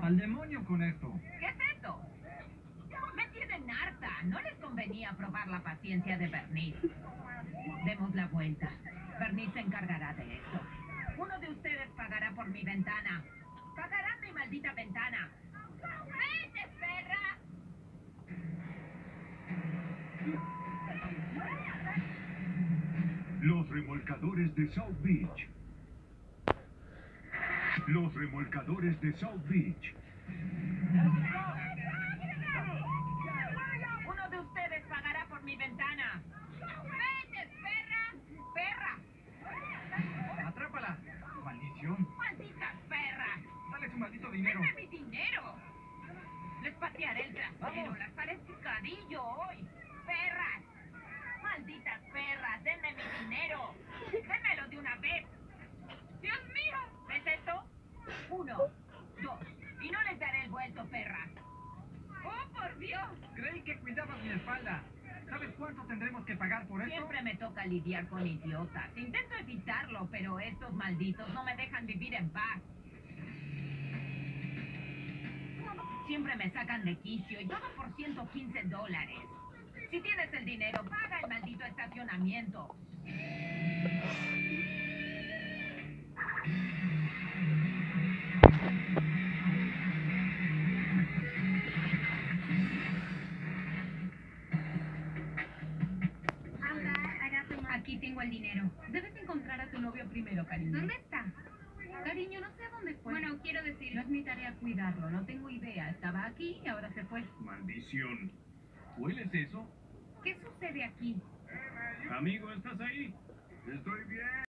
Al demonio con esto. ¿Qué es esto? Me tienen harta. No les convenía probar la paciencia de Bernice. Demos la vuelta. Bernice se encargará de esto. Uno de ustedes pagará por mi ventana. Pagará mi maldita ventana. ¡Vete, perra! Los remolcadores de South Beach. Los remolcadores de South Beach. Uno de ustedes pagará por mi ventana. ¡Vete, perra! ¡Perra! Atrápala. Maldición. ¡Malditas perras! Dale su maldito dinero. ¡Denme mi dinero! Les patearé el trasero. Las haré picadillo hoy. ¡Perras! ¡Malditas perras! ¡Denme mi dinero! ¡Démelo de una vez! ¡Dios mío! ¿Ves esto? 1, 2. Y no les daré el vuelto, perras. ¡Oh, por Dios! Creí que cuidabas mi espalda. ¿Sabes cuánto tendremos que pagar por esto? Siempre me toca lidiar con idiotas. Intento evitarlo, pero estos malditos no me dejan vivir en paz. Siempre me sacan de quicio y todo por $115. Si tienes el dinero, paga el maldito estacionamiento. Aquí tengo el dinero. Debes encontrar a tu novio primero, cariño. ¿Dónde está? Cariño, no sé a dónde fue. Bueno, quiero decir... No es mi tarea cuidarlo, no tengo idea. Estaba aquí y ahora se fue. Maldición. ¿Hueles eso? ¿Qué sucede aquí? Amigo, ¿estás ahí? Estoy bien.